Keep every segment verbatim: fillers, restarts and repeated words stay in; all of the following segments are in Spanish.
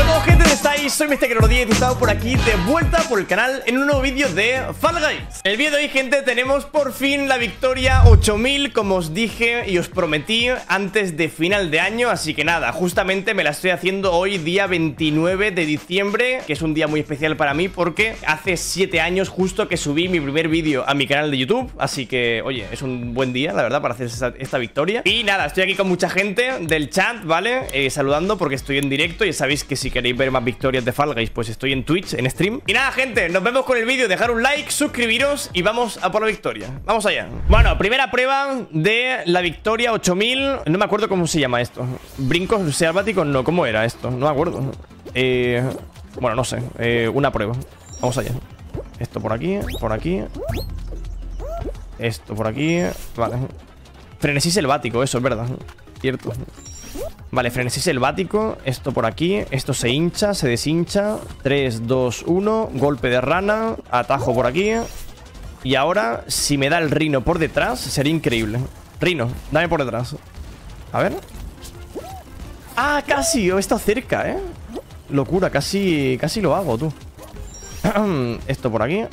todos, gente, ¿dónde estáis? Soy mister Guerrero diez y he estado por aquí de vuelta por el canal en un nuevo vídeo de Fall Guys. En el vídeo de hoy, gente, tenemos por fin la victoria ocho mil, como os dije y os prometí antes de final de año. Así que nada, justamente me la estoy haciendo hoy, día veintinueve de diciembre, que es un día muy especial para mí porque hace siete años justo que subí mi primer vídeo a mi canal de YouTube. Así que, oye, es un buen día, la verdad, para hacer esta, esta victoria. Y nada, estoy aquí con mucha gente del chat, ¿vale? Eh, saludando porque estoy en directo. Ya sabéis que si queréis ver más victorias de Fall Guys, pues estoy en Twitch, en stream. Y nada, gente, nos vemos con el vídeo. Dejar un like, suscribiros y vamos a por la victoria. Vamos allá. Bueno, primera prueba de la victoria ocho mil. No me acuerdo cómo se llama esto. Brincos selváticos, no, ¿cómo era esto? No me acuerdo. Eh, bueno, no sé. Eh, una prueba. Vamos allá. Esto por aquí, por aquí. Esto por aquí. Vale. Frenesí selvático, eso es verdad. Cierto. Vale, frenesí selvático. Esto por aquí. Esto se hincha, se deshincha. tres, dos, uno. Golpe de rana. Atajo por aquí. Y ahora, si me da el rino por detrás, sería increíble. Rino, dame por detrás. A ver. Ah, casi. He estado cerca, ¿eh? Locura, casi, casi lo hago, tú. Esto por aquí.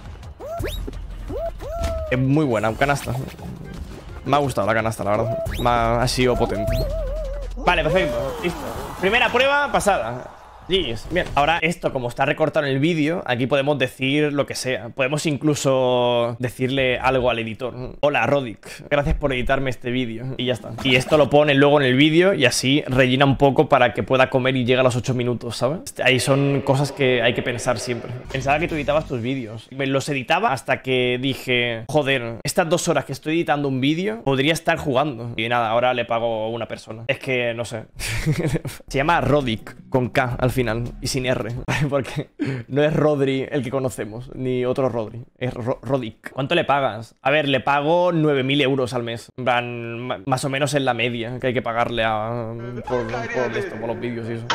Es muy buena, canasta. Me ha gustado la canasta, la verdad. Me ha, ha sido potente. Vale, perfecto. Listo. Primera prueba pasada. Yes. Bien, ahora esto como está recortado en el vídeo, aquí podemos decir lo que sea. Podemos incluso decirle algo al editor. Hola, Rodic, gracias por editarme este vídeo. Y ya está. Y esto lo pone luego en el vídeo y así rellena un poco para que pueda comer y llegue a los ocho minutos, ¿sabes? Ahí son cosas que hay que pensar siempre. Pensaba que tú editabas tus vídeos. Me los editaba hasta que dije, joder, estas dos horas que estoy editando un vídeo, podría estar jugando. Y nada, ahora le pago a una persona. Es que, no sé. Se llama Rodic, con K al final. Final y sin R, porque no es Rodri el que conocemos, ni otro Rodri, es Ro Rodic. ¿Cuánto le pagas? A ver, le pago nueve mil euros al mes. En plan, más o menos en la media que hay que pagarle a, por, por esto, por los vídeos y eso.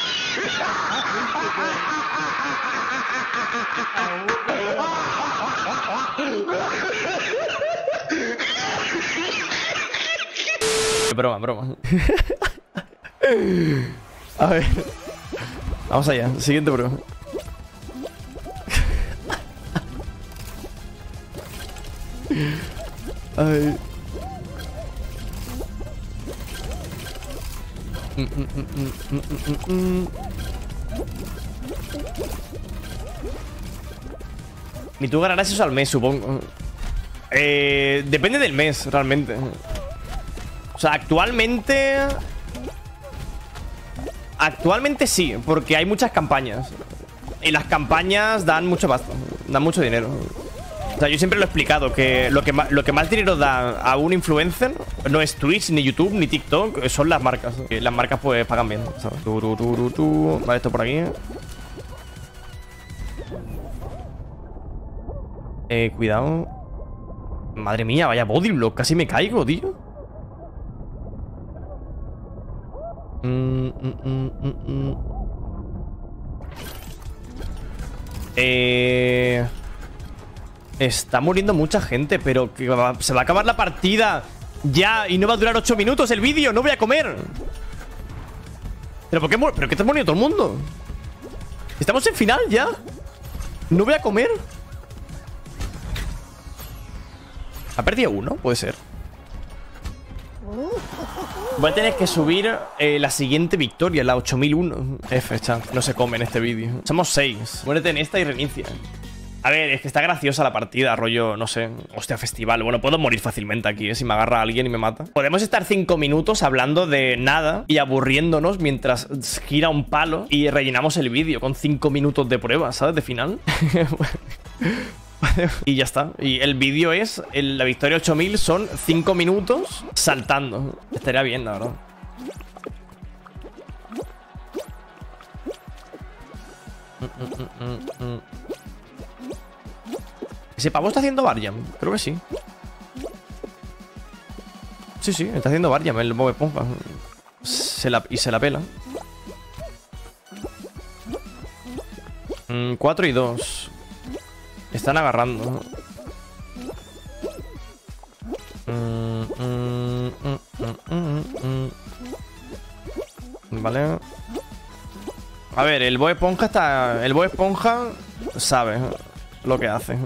Broma, broma. A ver. Vamos allá, siguiente prueba. Ay. Mm, mm, mm, mm, mm, mm. Y tú ganarás eso al mes, supongo. Eh, depende del mes, realmente. O sea, actualmente... Actualmente sí, porque hay muchas campañas. Y las campañas dan mucho pasta, dan mucho dinero. O sea, yo siempre lo he explicado, que lo que más, lo que más dinero da a un influencer no es Twitch, ni YouTube, ni TikTok, son las marcas. Las marcas pues pagan bien, ¿sabes? Tu, tu, tu, tu, tu. Vale, esto por aquí. Eh, cuidado. Madre mía, vaya bodyblock, casi me caigo, tío. Mm, mm, mm, mm, mm. Eh... Está muriendo mucha gente, pero que va, se va a acabar la partida ya y no va a durar ocho minutos el vídeo. No voy a comer. ¿Pero por qué, ¿Pero qué está muriendo todo el mundo? Estamos en final ya. No voy a comer. ¿Ha perdido uno? Puede ser. Voy a tener que subir eh, la siguiente victoria, la ocho mil uno. F, chat, no se come en este vídeo. Somos seis. Muérete en esta y reinicia. A ver, es que está graciosa la partida, rollo, no sé. Hostia, festival. Bueno, puedo morir fácilmente aquí, ¿eh? Si me agarra alguien y me mata. Podemos estar cinco minutos hablando de nada y aburriéndonos mientras gira un palo y rellenamos el vídeo con cinco minutos de prueba, ¿sabes? De final. Y ya está. Y el vídeo es el, la victoria ocho mil son cinco minutos saltando. Estaría bien, la verdad. mm, mm, mm, mm. ¿Ese pavo está haciendo bar jump? Creo que sí. Sí, sí, está haciendo bar jump el Bob Esponja. Se la, y se la pela. mm, cuatro y dos. Están agarrando. Mm, mm, mm, mm, mm, mm. Vale. A ver, el Bob Esponja está... El Bob Esponja sabe lo que hace.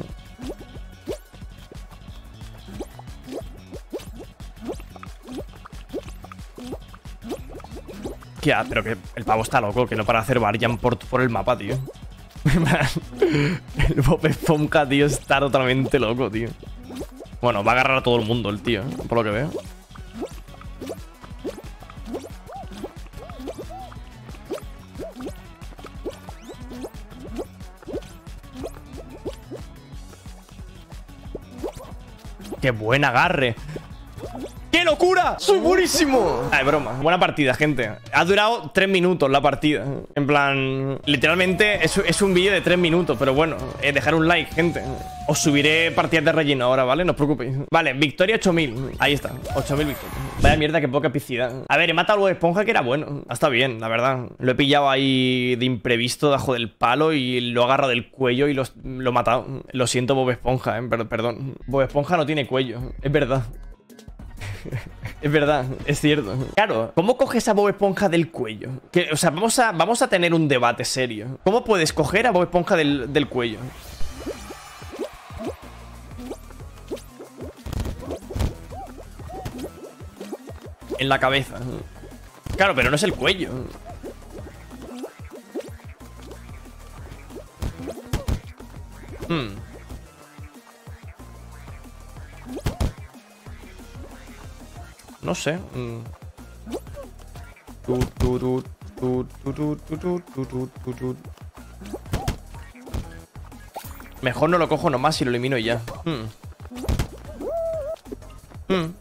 Tía, pero que el pavo está loco, que no para hacer varian por, por el mapa, tío. El Bob Esponja, tío, está totalmente loco, tío. Bueno, va a agarrar a todo el mundo el tío, ¿eh? Por lo que veo. ¡Qué buen agarre! ¡Qué locura! ¡Soy buenísimo! Ah, es broma. Buena partida, gente. Ha durado tres minutos la partida. En plan... Literalmente es, es un vídeo de tres minutos. Pero bueno, eh, dejar un like, gente. Os subiré partidas de relleno ahora, ¿vale? No os preocupéis. Vale, victoria ocho mil. Ahí está, ocho mil victorias. Vaya mierda, qué poca epicidad. A ver, he matado al Bob Esponja, que era bueno. Está bien, la verdad. Lo he pillado ahí de imprevisto, debajo del palo. Y lo he agarrado del cuello y lo, lo he matado. Lo siento, Bob Esponja, eh. Perdón. Bob Esponja no tiene cuello. Es verdad. Es verdad, es cierto. Claro, ¿cómo coges a Bob Esponja del cuello? Que, o sea, vamos a, vamos a tener un debate serio. ¿Cómo puedes coger a Bob Esponja del, del cuello? En la cabeza. Claro, pero no es el cuello. Hmm. No sé. Mejor no lo cojo nomás y lo elimino y ya. Hmm. Hmm.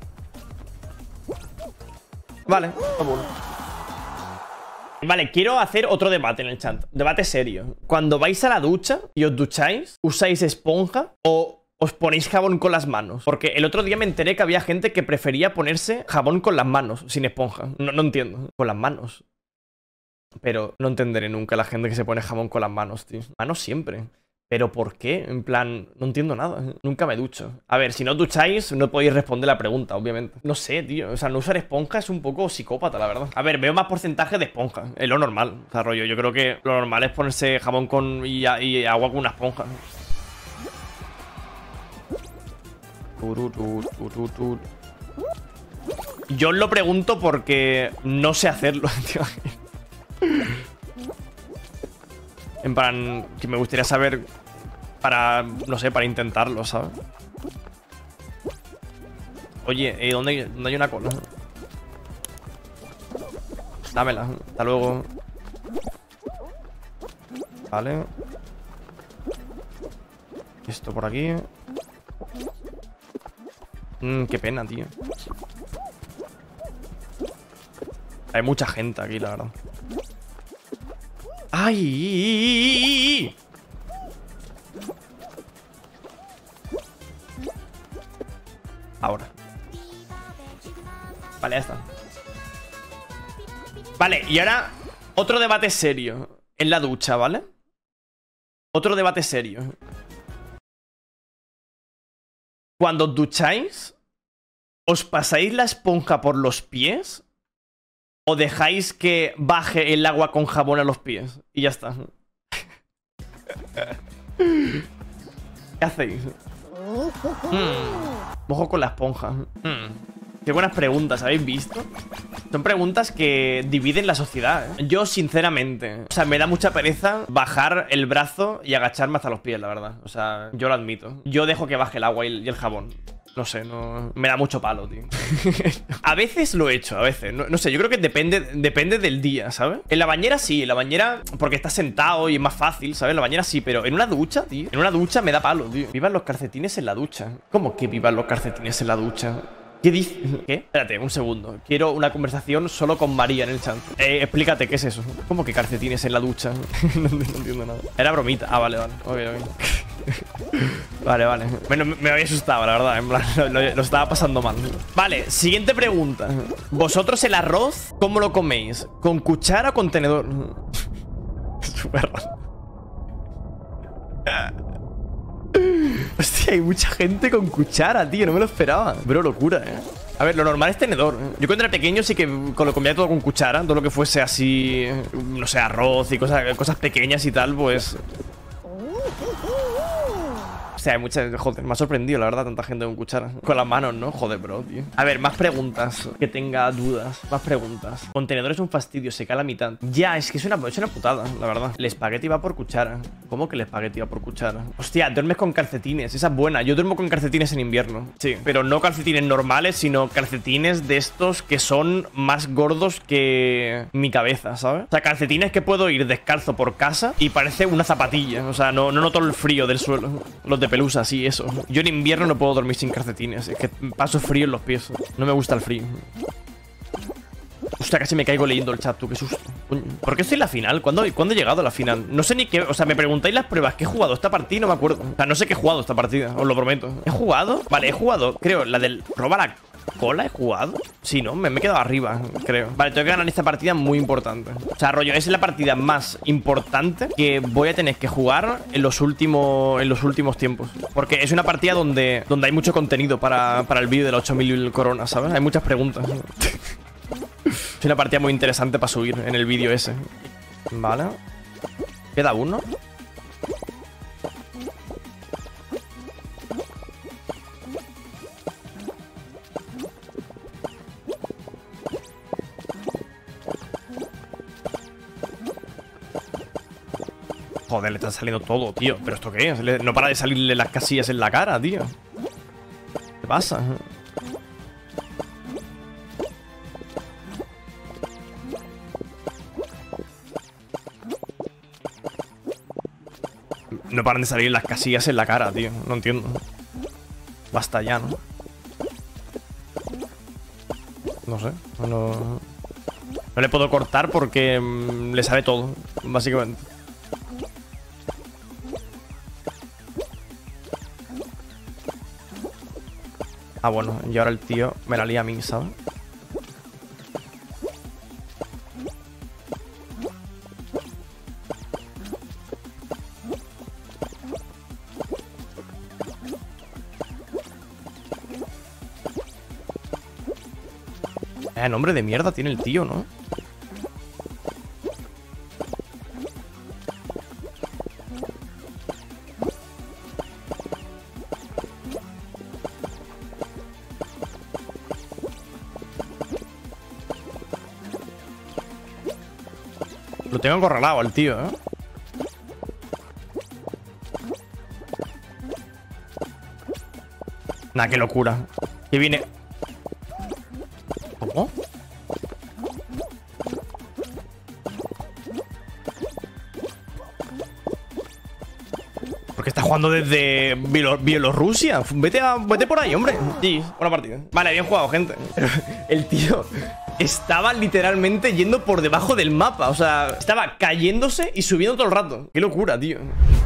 Vale. Vale, quiero hacer otro debate en el chat. Debate serio. Cuando vais a la ducha y os ducháis, ¿usáis esponja o os ponéis jabón con las manos? Porque el otro día me enteré que había gente que prefería ponerse jabón con las manos, sin esponja. No, no entiendo. Con las manos. Pero no entenderé nunca la gente que se pone jabón con las manos, tío. Manos siempre. ¿Pero por qué? En plan, no entiendo nada. Nunca me ducho. A ver, si no os ducháis, no podéis responder la pregunta, obviamente. No sé, tío. O sea, no usar esponja es un poco psicópata, la verdad. A ver, veo más porcentaje de esponja. Es lo normal. O sea, rollo, yo creo que lo normal es ponerse jabón con y, y agua con una esponja. Yo os lo pregunto porque no sé hacerlo, tío. En plan, que me gustaría saber para, no sé, para intentarlo, ¿sabes? Oye, ¿eh, ¿dónde, hay, ¿dónde hay una cola? Dámela, hasta luego. Vale. Esto por aquí. Mmm, qué pena, tío. Hay mucha gente aquí, la verdad. ¡Ay! Ahora. Vale, ya está. Vale, y ahora otro debate serio en la ducha, ¿vale? Otro debate serio. Cuando os ducháis, ¿os pasáis la esponja por los pies? ¿O dejáis que baje el agua con jabón a los pies? Y ya está. ¿Qué hacéis? Mm. Ojo con la esponja. Mm. Qué buenas preguntas, ¿habéis visto? Son preguntas que dividen la sociedad, ¿eh? Yo, sinceramente, o sea, me da mucha pereza bajar el brazo y agacharme hasta los pies, la verdad. O sea, yo lo admito. Yo dejo que baje el agua y el jabón. No sé, no... Me da mucho palo, tío. A veces lo he hecho, a veces. No, no sé, yo creo que depende, depende del día, ¿sabes? En la bañera sí, en la bañera porque estás sentado y es más fácil, ¿sabes? En la bañera sí, pero en una ducha, tío. En una ducha me da palo, tío. Vivan los calcetines en la ducha. ¿Cómo que vivan los calcetines en la ducha? ¿Qué dices? ¿Qué? Espérate, un segundo. Quiero una conversación solo con María en el chat. Eh, explícate, ¿qué es eso? ¿Cómo que calcetines en la ducha? no, no entiendo nada. Era bromita. Ah, vale, vale. Ok, ok. Vale, vale. Bueno, me, me había asustado, la verdad. En plan, lo, lo, lo estaba pasando mal. Vale, siguiente pregunta. ¿Vosotros el arroz, cómo lo coméis? ¿Con cuchara o con tenedor? Súper raro. Hostia, hay mucha gente con cuchara, tío. No me lo esperaba. Bro, locura, eh. A ver, lo normal es tenedor. Yo cuando era pequeño sí que lo comía todo con cuchara. Todo lo que fuese así, no sé, arroz y cosas, cosas pequeñas y tal, pues... O sea, hay muchas... Joder, me ha sorprendido, la verdad, tanta gente con cuchara. Con las manos, ¿no? Joder, bro, tío. A ver, más preguntas. Que tenga dudas. Más preguntas. Contenedor es un fastidio, se cae a la mitad. Ya, es que es una, es una putada, la verdad. El espagueti va por cuchara. ¿Cómo que el espagueti va por cuchara? Hostia, duermes con calcetines. Esa es buena. Yo duermo con calcetines en invierno. Sí, pero no calcetines normales, sino calcetines de estos que son más gordos que mi cabeza, ¿sabes? O sea, calcetines que puedo ir descalzo por casa y parece una zapatilla. O sea, no, no noto el frío del suelo. Los de pelusa, sí, eso. Yo en invierno no puedo dormir sin calcetines. Es que paso frío en los pies. No me gusta el frío. Hostia, casi me caigo leyendo el chat, tú, qué susto. ¿Por qué estoy en la final? ¿Cuándo, ¿Cuándo he llegado a la final? No sé ni qué... O sea, me preguntáis las pruebas que he jugado esta partida, no me acuerdo. O sea, no sé qué he jugado esta partida, os lo prometo. ¿He jugado? Vale, he jugado, creo, la del roba la cola, ¿he jugado? Sí, ¿no? Me, me he quedado arriba, creo. Vale, tengo que ganar esta partida muy importante. O sea, rollo, es la partida más importante que voy a tener que jugar en los últimos, en los últimos tiempos. Porque es una partida donde, donde hay mucho contenido para, para el vídeo de las ocho mil coronas, ¿sabes? Hay muchas preguntas. Es una partida muy interesante para subir en el vídeo ese. Vale. Queda uno. Joder, le está saliendo todo, tío. ¿Pero esto qué es? No para de salirle las casillas en la cara, tío. ¿Qué pasa? No paran de salir las casillas en la cara, tío. No entiendo. Basta ya, ¿no? No sé. No, no le puedo cortar porque mmm, le sabe todo, básicamente. Ah, bueno, y ahora el tío me la lía a mí, ¿sabes? Eh, nombre de mierda tiene el tío, ¿no? Lo tengo acorralado al tío, ¿eh? Nah, qué locura. Que viene... ¿Cómo? Porque está jugando desde Bielorrusia. Vete, a, vete por ahí, hombre. Sí, buena partida. Vale, bien jugado, gente. El tío estaba literalmente yendo por debajo del mapa. O sea, estaba cayéndose y subiendo todo el rato. Qué locura, tío.